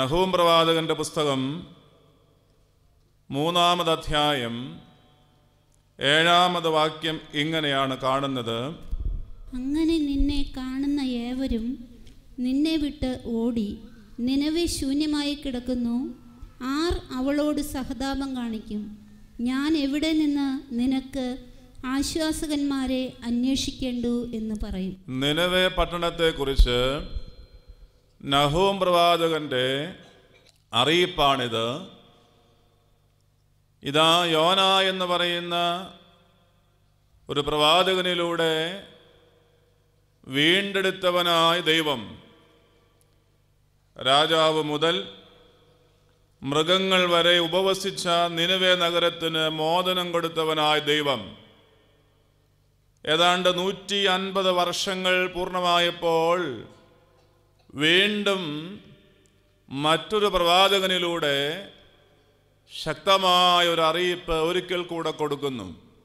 നഹൂം പ്രവാചകന്റെ പുസ്തകം 3-ാമത് അധ്യായം 7-ാമത് വാക്യം ഇങ്ങനെയാണ് കാണുന്നത്. അങ്ങനെ നിന്നെ കാണുന്ന ഏവരും നിന്നെ വിട്ട് ഓടി നിനവെ ശൂന്യമായി കിടക്കുന്നു. ആർ അവളോട് സഹതാപം കാണിക്കും? ഞാൻ എവിടെ നിന്ന് നിനക്ക് ആശ്വാസകന്മാരെ അന്വേഷിക്കേണ്ടു എന്ന് പറയും. നിനവെ പട്ടണത്തെക്കുറിച്ച് നഹൂം പ്രവാചകന്റെ അറിയിപ്പാണിത്. ഇതാ, യോന എന്ന് പറയുന്ന ഒരു പ്രവാചകനിലൂടെ വീണ്ടെടുത്തവനായ ദൈവം രാജാവ് മുതൽ മൃഗങ്ങൾ വരെ ഉപവസിച്ച നിനവെ നഗരത്തിന് മോചനം കൊടുത്തവനായ ദൈവം ഏതാണ്ട് 150 വർഷങ്ങൾ പൂർണ്ണമായപ്പോൾ വീണ്ടും മറ്റൊരു പ്രവാചകനിലൂടെ ശക്തമായ ഒരു അറിയിപ്പ് ഒരിക്കൽ കൂടെ കൊടുക്കുന്നു.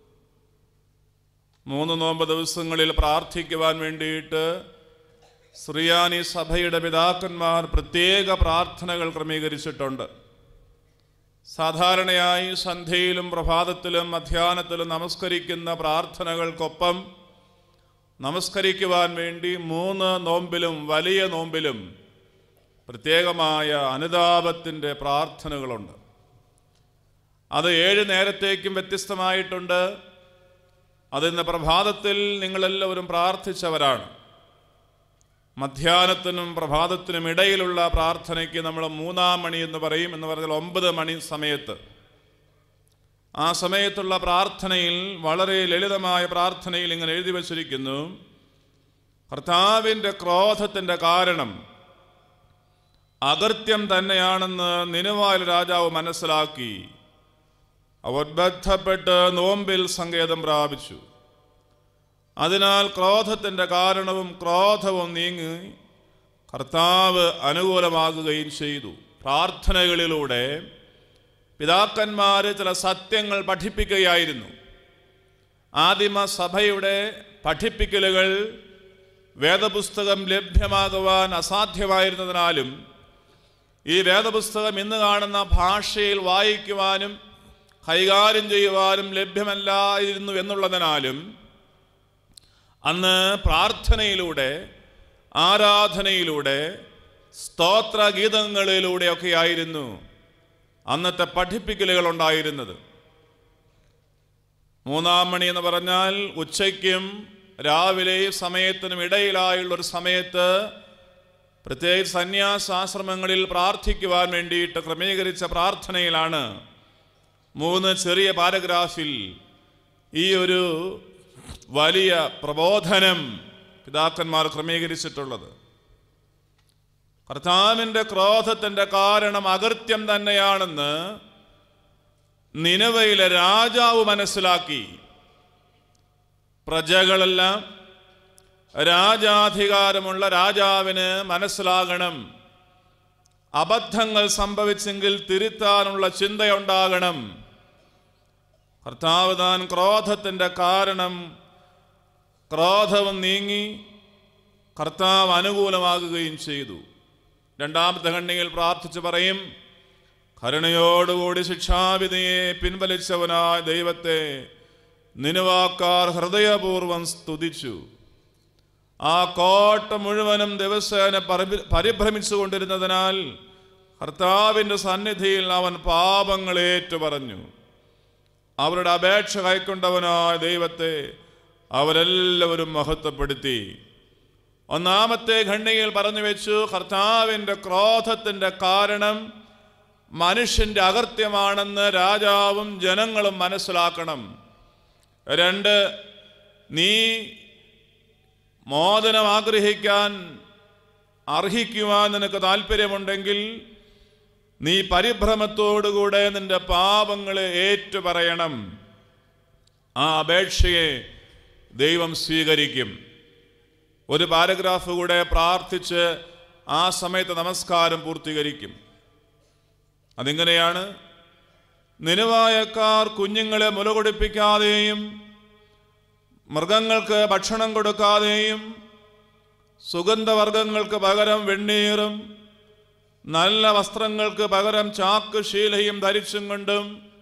3 നോമ്പ് ദിവസങ്ങളിൽ പ്രാർത്ഥിക്കുവാൻ വേണ്ടിയിട്ട് സുറിയാനി സഭയുടെ പിതാക്കന്മാർ പ്രത്യേക പ്രാർത്ഥനകൾ ക്രമീകരിച്ചിട്ടുണ്ട്. സാധാരണയായി സന്ധ്യയിലും പ്രഭാതത്തിലും മധ്യാഹ്നത്തിലും നമസ്കരിക്കുന്ന പ്രാർത്ഥനകൾക്കൊപ്പം നമസ്കരിക്കുവാൻ വേണ്ടി 3 നോമ്പിലും വലിയ നോമ്പിലും പ്രത്യേകമായ അനുതാപത്തിൻ്റെ പ്രാർത്ഥനകളുണ്ട്. അത് 7 നേരത്തേക്കും വ്യത്യസ്തമായിട്ടുണ്ട്. അതിന്ന് പ്രഭാതത്തിൽ നിങ്ങളെല്ലാവരും പ്രാർത്ഥിച്ചവരാണ്. മധ്യാഹ്നത്തിനും പ്രഭാതത്തിനും ഇടയിലുള്ള പ്രാർത്ഥനയ്ക്ക് നമ്മൾ 3-ാം മണി എന്ന് പറയും. എന്ന് പറഞ്ഞാൽ 9 മണി സമയത്ത്. ആ സമയത്തുള്ള പ്രാർത്ഥനയിൽ വളരെ ലളിതമായ പ്രാർത്ഥനയിൽ ഇങ്ങനെ എഴുതി വച്ചിരിക്കുന്നു: കർത്താവിൻ്റെ ക്രോധത്തിൻ്റെ കാരണം അകൃത്യം തന്നെയാണെന്ന് നിനവായ രാജാവ് മനസ്സിലാക്കി അവർ ബന്ധപ്പെട്ട് നോമ്പിൽ സങ്കേതം പ്രാപിച്ചു. അതിനാൽ ക്രോധത്തിൻ്റെ കാരണവും ക്രോധവും നീങ്ങി കർത്താവ് അനുകൂലമാകുകയും ചെയ്തു. പ്രാർത്ഥനകളിലൂടെ പിതാക്കന്മാർ ചില സത്യങ്ങൾ പഠിപ്പിക്കുകയായിരുന്നു. ആദിമ സഭയുടെ പഠിപ്പിക്കലുകൾ വേദപുസ്തകം ലഭ്യമാകുവാൻ അസാധ്യമായിരുന്നതിനാലും ഈ വേദപുസ്തകം ഇന്ന് കാണുന്ന ഭാഷയിൽ വായിക്കുവാനും കൈകാര്യം ചെയ്യുവാനും ലഭ്യമല്ലായിരുന്നു എന്നുള്ളതിനാലും അന്ന് പ്രാർത്ഥനയിലൂടെ, ആരാധനയിലൂടെ, സ്തോത്രഗീതങ്ങളിലൂടെയൊക്കെയായിരുന്നു അന്നത്തെ പഠിപ്പിക്കലുകൾ ഉണ്ടായിരുന്നത്. 3-ാം മണി എന്ന് പറഞ്ഞാൽ ഉച്ചയ്ക്കും രാവിലെ സമയത്തിനും ഇടയിലായുള്ളൊരു സമയത്ത് പ്രത്യേകിച്ച് സന്യാസാശ്രമങ്ങളിൽ പ്രാർത്ഥിക്കുവാൻ വേണ്ടിയിട്ട് ക്രമീകരിച്ച പ്രാർത്ഥനയിലാണ് 3 ചെറിയ പാരഗ്രാഫിൽ ഈ ഒരു വലിയ പ്രബോധനം പിതാക്കന്മാർ ക്രമീകരിച്ചിട്ടുള്ളത്. കർത്താവിൻ്റെ ക്രോധത്തിൻ്റെ കാരണം അകൃത്യം തന്നെയാണെന്ന് നിനവയിലെ രാജാവ് മനസ്സിലാക്കി. പ്രജകളെല്ലാം രാജാധികാരമുള്ള രാജാവിന് മനസ്സിലാകണം, അബദ്ധങ്ങൾ സംഭവിച്ചെങ്കിൽ തിരുത്താനുള്ള ചിന്തയുണ്ടാകണം. കർത്താവ് താൻ ക്രോധത്തിൻ്റെ കാരണം, ക്രോധവും നീങ്ങി കർത്താവ് അനുകൂലമാകുകയും ചെയ്തു. 2-ാമത്തെ ഖണ്ഡികയിൽ പ്രാർത്ഥിച്ച് പറയും: കരുണയോടുകൂടി ശിക്ഷാവിധിയെ പിൻവലിച്ചവനായ ദൈവത്തെ നിനവാക്കാർ ഹൃദയപൂർവ്വം സ്തുതിച്ചു. ആ കോട്ട മുഴുവനും ദിവസേന പരിഭ്രമിച്ചു കൊണ്ടിരുന്നതിനാൽ കർത്താവിൻ്റെ സന്നിധിയിൽ അവൻ പാപങ്ങളേറ്റു പറഞ്ഞു. അവരുടെ അപേക്ഷ കൈക്കൊണ്ടവനായ ദൈവത്തെ അവരെല്ലാവരും മഹത്വപ്പെടുത്തി. 1-ാമത്തെ ഖണ്ഡികയിൽ പറഞ്ഞു വെച്ചു: കർത്താവിൻ്റെ ക്രോധത്തിൻ്റെ കാരണം മനുഷ്യൻ്റെ അകൃത്യമാണെന്ന് രാജാവും ജനങ്ങളും മനസ്സിലാക്കണം. 2, നീ മോചനം ആഗ്രഹിക്കാൻ അർഹിക്കുവാൻ നിനക്ക് താല്പര്യമുണ്ടെങ്കിൽ നീ പരിഭ്രമത്തോടുകൂടെ നിന്റെ പാപങ്ങളെ ഏറ്റുപറയണം. ആ അപേക്ഷയെ ദൈവം സ്വീകരിക്കും. ഒരു പാരഗ്രാഫ് കൂടെ പ്രാർത്ഥിച്ച് ആ സമയത്ത് നമസ്കാരം പൂർത്തീകരിക്കും. അതിങ്ങനെയാണ്: നിനവായക്കാർ കുഞ്ഞുങ്ങളെ മുലകുടിപ്പിക്കാതെയും മൃഗങ്ങൾക്ക് ഭക്ഷണം കൊടുക്കാതെയും സുഗന്ധവർഗങ്ങൾക്ക് പകരം വെണ്ണീറും നല്ല വസ്ത്രങ്ങൾക്ക് പകരം ചാക്ക് ശീലയും ധരിച്ചും കൊണ്ടും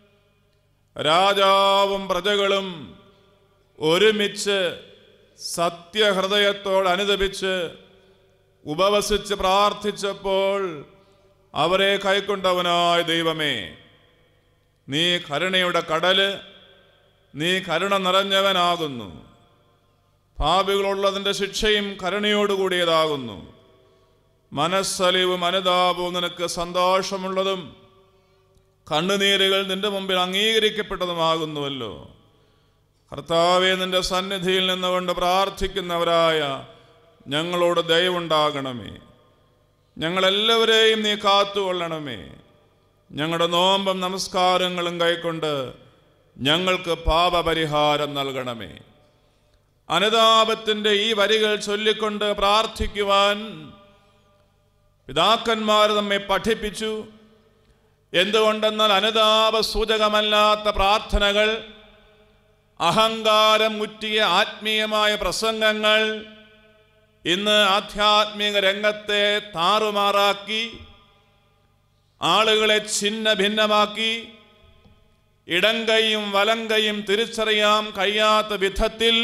രാജാവും പ്രജകളും ഒരുമിച്ച് സത്യഹൃദയത്തോട് അനുദപിച്ച് ഉപവസിച്ച് പ്രാർത്ഥിച്ചപ്പോൾ അവരെ കൈക്കൊണ്ടവനായ ദൈവമേ, നീ കരുണയുടെ കടല്, നീ കരുണ നിറഞ്ഞവനാകുന്നു. പാപികളുള്ളതിൻ്റെ ശിക്ഷയും കരുണയോടുകൂടിയതാകുന്നു. മനസ്സലിവും അനുതാപവും നിനക്ക് സന്തോഷമുള്ളതും കണ്ണുനീരുകൾ നിന്റെ മുമ്പിൽ അംഗീകരിക്കപ്പെട്ടതുമാകുന്നുവല്ലോ. കർത്താവേ, നിന്റെ സന്നിധിയിൽ നിന്നുകൊണ്ട് പ്രാർത്ഥിക്കുന്നവരായ ഞങ്ങളോട് ദയവുണ്ടാകണമേ. ഞങ്ങളെല്ലാവരെയും നീ കാത്തുകൊള്ളണമേ. ഞങ്ങളുടെ നോമ്പും നമസ്കാരങ്ങളും കൈക്കൊണ്ട് ഞങ്ങൾക്ക് പാപപരിഹാരം നൽകണമേ. അനുതാപത്തിൻ്റെ ഈ വരികൾ ചൊല്ലിക്കൊണ്ട് പ്രാർത്ഥിക്കുവാൻ പിതാക്കന്മാർ നമ്മെ പഠിപ്പിച്ചു. എന്തുകൊണ്ടെന്നാൽ അനുതാപ സൂചകമല്ലാത്ത പ്രാർത്ഥനകൾ, അഹങ്കാരം മുറ്റിയ ആത്മീയമായ പ്രസംഗങ്ങൾ ഇന്ന് ആധ്യാത്മിക രംഗത്തെ താറുമാറാക്കി, ആളുകളെ ഛിന്ന ഭിന്നമാക്കി, ഇടങ്കയും വലങ്കയും തിരിച്ചറിയാൻ കഴിയാത്ത വിധത്തിൽ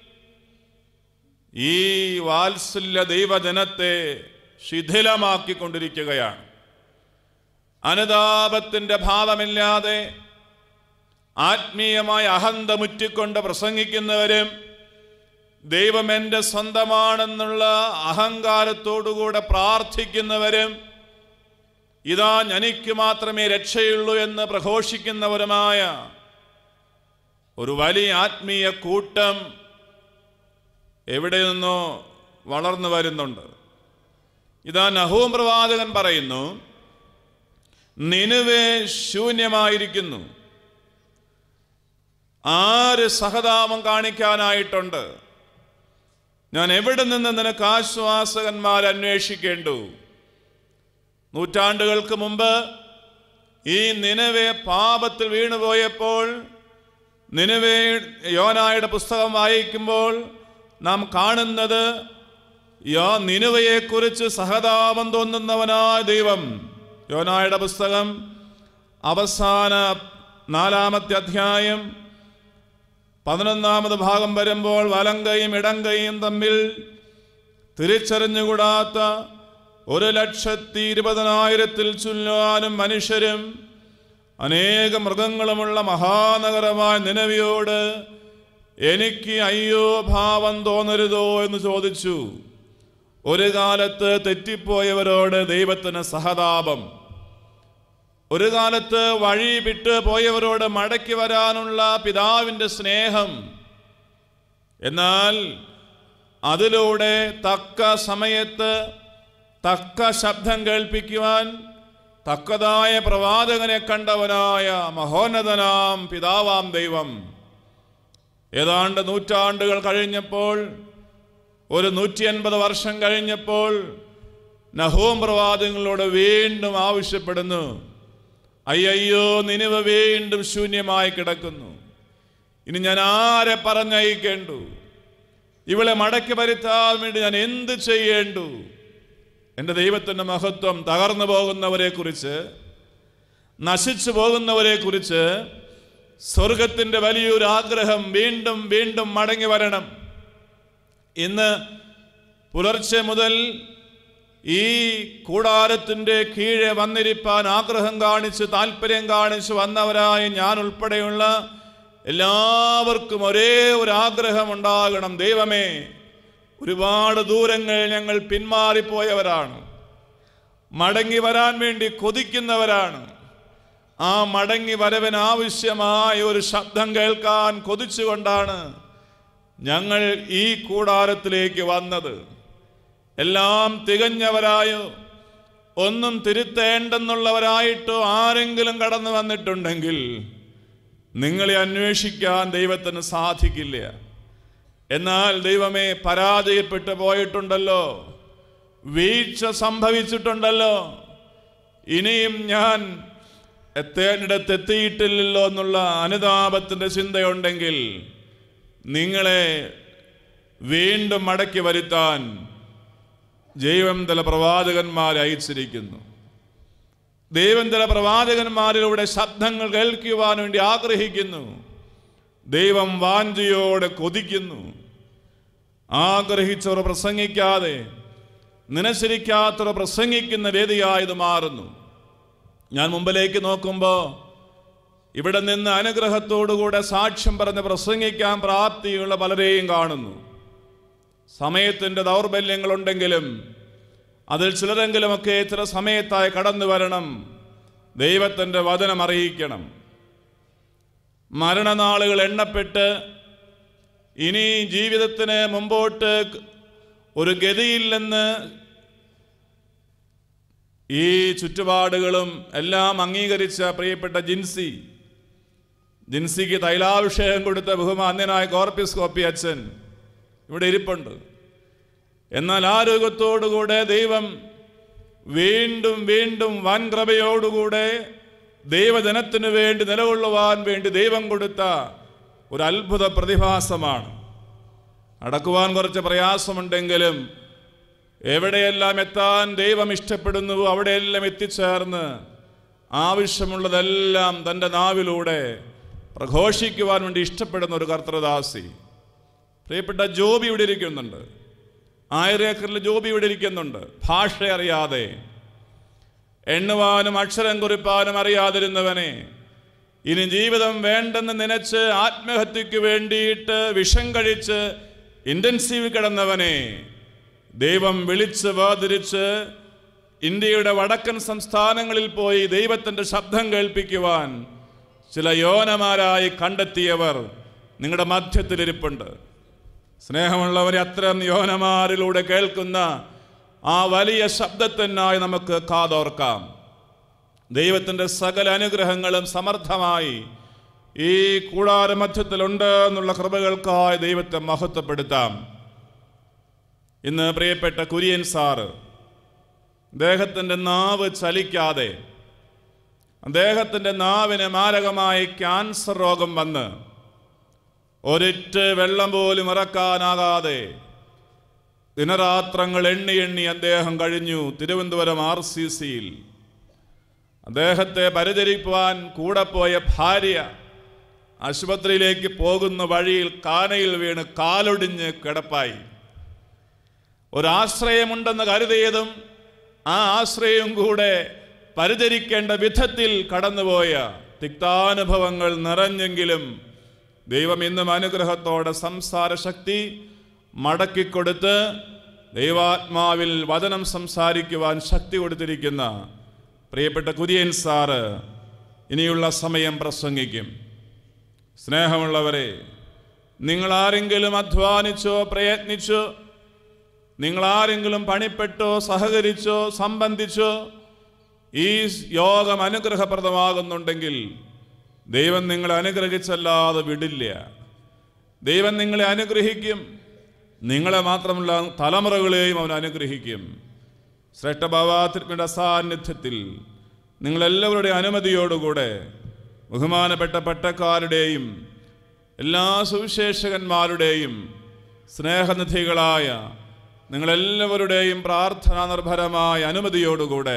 ഈ വാത്സല്യ ദൈവജനത്തെ ശിഥിലമാക്കിക്കൊണ്ടിരിക്കുകയാണ്. അനുതാപത്തിൻ്റെ ഭാവമില്ലാതെ ആത്മീയമായ അഹന്ത മുറ്റിക്കൊണ്ട് പ്രസംഗിക്കുന്നവരും ദൈവം എൻ്റെ സ്വന്തമാണെന്നുള്ള അഹങ്കാരത്തോടുകൂടെ പ്രാർത്ഥിക്കുന്നവരും ഇതാ എനിക്ക് മാത്രമേ രക്ഷയുള്ളൂ എന്ന് പ്രഘോഷിക്കുന്നവരുമായ ഒരു വലിയ ആത്മീയ കൂട്ടം എവിടെ നിന്നോ വളർന്നു വരുന്നുണ്ട്. ഇതാ നഹൂം പ്രവാചകൻ പറയുന്നു, നിനിവേ ശൂന്യമായിരിക്കുന്നു. ആര് സഹതാപം കാണിക്കാനായിട്ടുണ്ട്? ഞാൻ എവിടെ നിന്ന് നിനക്ക് ആശ്വാസകന്മാരെ അന്വേഷിക്കേണ്ടു? നൂറ്റാണ്ടുകൾക്ക് മുമ്പ് ഈ നിനവേ പാപത്തിൽ വീണുപോയപ്പോൾ, നിനവേ യോനായുടെ പുസ്തകം വായിക്കുമ്പോൾ നാം കാണുന്നത് നിനവയെക്കുറിച്ച് സഹതാപം തോന്നുന്നവനായ ദൈവം. യോനായുടെ പുസ്തകം അവസാന 4-ാമത്തെ അധ്യായം 11-ാമത് ഭാഗം വരുമ്പോൾ വലങ്കയും ഇടങ്കയും തമ്മിൽ തിരിച്ചറിഞ്ഞുകൂടാത്ത 1,20,000-ൽ ചുല്ലാനും മനുഷ്യരും അനേക മൃഗങ്ങളുമുള്ള മഹാനഗരമായ നിനവിയോട് എനിക്ക് അയ്യോ ഭാവം തോന്നരുതോ എന്ന് ചോദിച്ചു. ഒരു കാലത്ത് തെറ്റിപ്പോയവരോട് ദൈവത്തിന് സഹതാപം, ഒരു കാലത്ത് വഴി വിട്ട് പോയവരോട് മടക്കി വരാനുള്ള പിതാവിൻ്റെ സ്നേഹം. എന്നാൽ അതിലൂടെ തക്ക സമയത്ത് തക്ക ശബ്ദം കേൾപ്പിക്കുവാൻ തക്കതായ പ്രവാചകനെ കണ്ടവനായ മഹോന്നതനാം പിതാവാം ദൈവം ഏതാണ്ട് നൂറ്റാണ്ടുകൾ കഴിഞ്ഞപ്പോൾ, ഒരു 150 വർഷം കഴിഞ്ഞപ്പോൾ നഹൂം പ്രവാചകങ്ങളോട് വീണ്ടും ആവശ്യപ്പെടുന്നു, അയ്യോ നിനിവ വീണ്ടും ശൂന്യമായി കിടക്കുന്നു. ഇനി ഞാൻ ആരെ പറഞ്ഞയക്കേണ്ടു? ഇവളെ മടക്കി വരുത്താൻ വേണ്ടി ഞാൻ എന്ത് ചെയ്യേണ്ടു? എൻ്റെ ദൈവത്തിൻ്റെ മഹത്വം തകർന്നു പോകുന്നവരെ കുറിച്ച്, നശിച്ചു പോകുന്നവരെ കുറിച്ച് സ്വർഗത്തിൻ്റെ വലിയൊരു ആഗ്രഹം വീണ്ടും വീണ്ടും മടങ്ങി വരണം. ഇന്ന് പുലർച്ചെ മുതൽ ഈ കൂടാരത്തിൻ്റെ കീഴെ വന്നിരിപ്പാൻ ആഗ്രഹം കാണിച്ച് താല്പര്യം കാണിച്ച് വന്നവരായ ഞാൻ ഉൾപ്പെടെയുള്ള എല്ലാവർക്കും ഒരേ ഒരു ആഗ്രഹം ഉണ്ടാകണം. ദൈവമേ, ഒരുപാട് ദൂരങ്ങൾ ഞങ്ങൾ പിന്മാറിപ്പോയവരാണ്, മടങ്ങി വരാൻ വേണ്ടി കൊതിക്കുന്നവരാണ്. ആ മടങ്ങി വരവിന് ആവശ്യമായ ഒരു ശബ്ദം കേൾക്കാൻ കൊതിച്ചുകൊണ്ടാണ് ഞങ്ങൾ ഈ കൂടാരത്തിലേക്ക് വന്നത്. എല്ലാം തികഞ്ഞവരായോ ഒന്നും തിരുത്തേണ്ടെന്നുള്ളവരായിട്ടോ ആരെങ്കിലും കടന്നു വന്നിട്ടുണ്ടെങ്കിൽ നിങ്ങളെ അന്വേഷിക്കാൻ ദൈവത്തിന് സാധിക്കില്ല. എന്നാൽ ദൈവമേ, പരാജയപ്പെട്ടു പോയിട്ടുണ്ടല്ലോ, വീഴ്ച സംഭവിച്ചിട്ടുണ്ടല്ലോ, ഇനിയും ഞാൻ എത്തേണ്ടിടത്തെത്തിയിട്ടില്ലല്ലോ എന്നുള്ള അനുതാപത്തിൻ്റെ ചിന്തയുണ്ടെങ്കിൽ നിങ്ങളെ വീണ്ടും മടക്കി വരുത്താൻ ദൈവം ചില പ്രവാചകന്മാരെ അയച്ചിരിക്കുന്നു. ദൈവം ചില പ്രവാചകന്മാരിലൂടെ ശബ്ദങ്ങൾ കേൾക്കുവാൻ വേണ്ടി ആഗ്രഹിക്കുന്നു. ദൈവം വാഞ്ചയോടെ കൊതിക്കുന്നു. ആഗ്രഹിച്ചവർ പ്രസംഗിക്കാതെ നിനശ്ശരിക്കാത്തവർ പ്രസംഗിക്കുന്ന വേദിയായത് മാറുന്നു. ഞാൻ മുമ്പിലേക്ക് നോക്കുമ്പോൾ ഇവിടെ നിന്ന് അനുഗ്രഹത്തോടുകൂടെ സാക്ഷ്യം പറഞ്ഞ് പ്രസംഗിക്കാൻ പ്രാപ്തിയുള്ള പലരെയും കാണുന്നു. സമയത്തിൻ്റെ ദൗർബല്യങ്ങളുണ്ടെങ്കിലും അതിൽ ചിലരെങ്കിലുമൊക്കെ ചില സമയത്തായി കടന്നു വരണം. ദൈവത്തിൻ്റെ വചനം അറിയിക്കണം. മരണനാളുകൾ എണ്ണപ്പെട്ട് ഇനി ജീവിതത്തിന് മുമ്പോട്ട് ഒരു ഗതിയില്ലെന്ന് ഈ ചുറ്റുപാടുകളും എല്ലാം അംഗീകരിച്ച പ്രിയപ്പെട്ട ജിൻസിക്ക് തൈലാഭിഷേകം കൊടുത്ത ബഹുമാന്യനായ കോർപ്പിസ്കോപ്പി അച്ഛൻ ഇവിടെ ഇരിപ്പുണ്ട്. എന്നാൽ ആരോഗ്യത്തോടുകൂടെ ദൈവം വീണ്ടും വീണ്ടും വൻ കൃപയോടുകൂടെ ദൈവജനത്തിനു വേണ്ടി നിലകൊള്ളുവാൻ വേണ്ടി ദൈവം കൊടുത്ത ഒരു അത്ഭുത പ്രതിഭാസമാണ്. നടക്കുവാൻ കുറച്ച് പ്രയാസമുണ്ടെങ്കിലും എവിടെയെല്ലാം എത്താൻ ദൈവം ഇഷ്ടപ്പെടുന്നുവോ അവിടെയെല്ലാം എത്തിച്ചേർന്ന് ആവശ്യമുള്ളതെല്ലാം തൻ്റെ നാവിലൂടെ പ്രഘോഷിക്കുവാൻ വേണ്ടി ഇഷ്ടപ്പെടുന്ന ഒരു കർത്തൃദാസി. പ്രിയപ്പെട്ട ജോബി ഇവിടെ ഇരിക്കുന്നുണ്ട്. 1000 ഏക്കറിൽ ജോബി ഇവിടെ ഇരിക്കുന്നുണ്ട്. ഭാഷ അറിയാതെ, എണ്ണുവാനും അക്ഷരം കുറിപ്പാനും അറിയാതിരുന്നവനെ ഇനി ജീവിതം വേണ്ടെന്ന് നനച്ച് ആത്മഹത്യക്ക് വേണ്ടിയിട്ട് വിഷം കഴിച്ച് ഇൻറ്റൻസീവ് കിടന്നവനെ ദൈവം വിളിച്ച് വേർതിരിച്ച് ഇന്ത്യയുടെ വടക്കൻ സംസ്ഥാനങ്ങളിൽ പോയി ദൈവത്തിൻ്റെ ശബ്ദം കേൾപ്പിക്കുവാൻ ചില യോനമാരായി കണ്ടെത്തിയവർ നിങ്ങളുടെ മധ്യത്തിലിരിപ്പുണ്ട്. സ്നേഹമുള്ളവരെ, അത്തരം യോനമാരിലൂടെ കേൾക്കുന്ന ആ വലിയ ശബ്ദത്തിനായി നമുക്ക് കാതോർക്കാം. ദൈവത്തിൻ്റെ സകല അനുഗ്രഹങ്ങളും സമർത്ഥമായി ഈ കൂടാര മധ്യത്തിലുണ്ട് എന്നുള്ള കൃപകൾക്കായി ദൈവത്തെ മഹത്വപ്പെടുത്താം. ഇന്ന് പ്രിയപ്പെട്ട കുര്യൻ സാറ് അദ്ദേഹത്തിൻ്റെ നാവ് ചലിക്കാതെ, അദ്ദേഹത്തിൻ്റെ നാവിന് മാരകമായി ക്യാൻസർ രോഗം വന്ന് ഒരിറ്റ് വെള്ളം പോലും ഇറക്കാനാകാതെ ദിനരാത്രങ്ങൾ എണ്ണി അദ്ദേഹം കഴിഞ്ഞു. തിരുവനന്തപുരം RCCയിൽ അദ്ദേഹത്തെ പരിചരിക്കുവാൻ കൂടെ പോയ ഭാര്യ ആശുപത്രിയിലേക്ക് പോകുന്ന വഴിയിൽ കാനയിൽ വീണ് കാലൊടിഞ്ഞ് കിടപ്പായി. ഒരാശ്രയമുണ്ടെന്ന് കരുതിയതും ആ ആശ്രയവും കൂടെ പരിചരിക്കേണ്ട വിധത്തിൽ കടന്നുപോയ തിക്താനുഭവങ്ങൾ നിറഞ്ഞെങ്കിലും ദൈവം ഇന്നും അനുഗ്രഹത്തോടെ സംസാര ശക്തി മടക്കിക്കൊടുത്ത് ദൈവാത്മാവിൽ വചനം സംസാരിക്കുവാൻ ശക്തി കൊടുത്തിരിക്കുന്ന പ്രിയപ്പെട്ട കുര്യൻ സാറ് ഇനിയുള്ള സമയം പ്രസംഗിക്കും. സ്നേഹമുള്ളവരെ, നിങ്ങളാരെങ്കിലും അധ്വാനിച്ചോ പ്രയത്നിച്ചോ, നിങ്ങളാരെങ്കിലും പണിപ്പെട്ടോ സഹകരിച്ചോ സംബന്ധിച്ചോ ഈ യോഗം അനുഗ്രഹപ്രദമാകുന്നുണ്ടെങ്കിൽ ദൈവം നിങ്ങളെ അനുഗ്രഹിച്ചല്ലാതെ വിടില്ല. ദൈവം നിങ്ങളെ അനുഗ്രഹിക്കും. നിങ്ങളെ മാത്രമല്ല, തലമുറകളെയും അവൻ അനുഗ്രഹിക്കും. ശ്രേഷ്ഠ ബാബാതിരുമേനിയുടെ സാന്നിധ്യത്തിൽ നിങ്ങളെല്ലാവരുടെയും അനുമതിയോടുകൂടെ ബഹുമാനപ്പെട്ട പട്ടക്കാരുടെയും എല്ലാ സുവിശേഷകന്മാരുടെയും സ്നേഹനിധികളായ നിങ്ങളെല്ലാവരുടെയും പ്രാർത്ഥനാ നിർഭരമായ അനുമതിയോടുകൂടെ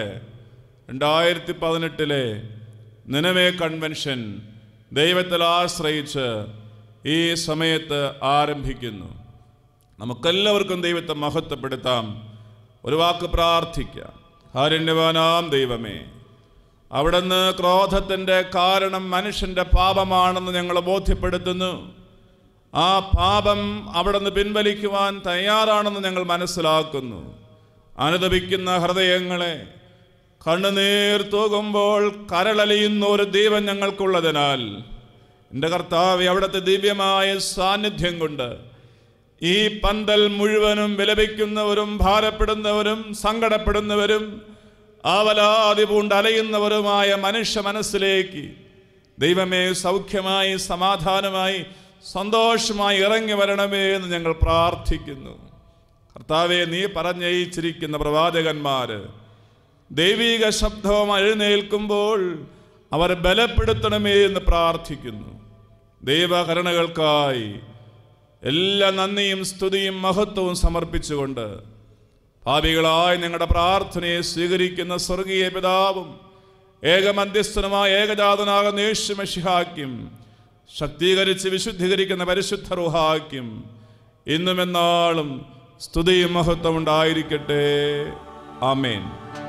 2018 നിനവേ കൺവെൻഷൻ ദൈവത്തിൽ ആശ്രയിച്ച് ഈ സമയത്ത് ആരംഭിക്കുന്നു. നമുക്കെല്ലാവർക്കും ദൈവത്തെ മഹത്വപ്പെടുത്താം. ഒരു വാക്ക് പ്രാർത്ഥിക്കാം. കാരുണ്യവാനാം ദൈവമേ, അവിടുന്ന് ക്രോധത്തിൻ്റെ കാരണം മനുഷ്യൻ്റെ പാപമാണെന്ന് ഞങ്ങൾ ബോധ്യപ്പെടുത്തുന്നു. ആ പാപം അവിടുന്ന് പിൻവലിക്കുവാൻ തയ്യാറാണെന്ന് ഞങ്ങൾ മനസ്സിലാക്കുന്നു. അനുതപിക്കുന്ന ഹൃദയങ്ങളെ, കണ്ണുനീർ തൂകുമ്പോൾ കരളലിയുന്ന ഒരു ദൈവം ഞങ്ങൾക്കുള്ളതിനാൽ എൻ്റെ കർത്താവേ, അവിടുത്തെ ദിവ്യമായ സാന്നിധ്യം കൊണ്ട് ഈ പന്തൽ മുഴുവനും വിലപിക്കുന്നവരും ഭാരപ്പെടുന്നവരും സങ്കടപ്പെടുന്നവരും ആവലാതി പൂണ്ട് അലയുന്നവരുമായ മനുഷ്യ മനസ്സിലേക്ക് ദൈവമേ സൗഖ്യമായി സമാധാനമായി സന്തോഷമായി ഇറങ്ങി വരണമേ എന്ന് ഞങ്ങൾ പ്രാർത്ഥിക്കുന്നു. കർത്താവെ, നീ പറഞ്ഞയച്ചിരിക്കുന്ന പ്രവാചകന്മാര് ദൈവിക ശബ്ദവും എഴുന്നേൽക്കുമ്പോൾ അവർ ബലപ്പെടുത്തണമേ എന്ന് പ്രാർത്ഥിക്കുന്നു. ദൈവകരുണകൾക്കായി എല്ലാ നന്ദിയും സ്തുതിയും മഹത്വവും സമർപ്പിച്ചുകൊണ്ട് പാപികളായി ഞങ്ങളുടെ പ്രാർത്ഥനയെ സ്വീകരിക്കുന്ന സ്വർഗീയ പിതാവും ഏകമധ്യസ്ഥനുമായ ഏകജാതനാകുന്ന യേശു മിശിഹായ്ക്കും ശക്തീകരിച്ച് വിശുദ്ധീകരിക്കുന്ന പരിശുദ്ധ റൂഹായ്ക്കും ഇന്നും എന്നാളും സ്തുതിയും മഹത്വം ഉണ്ടായിരിക്കട്ടെ. ആമേൻ.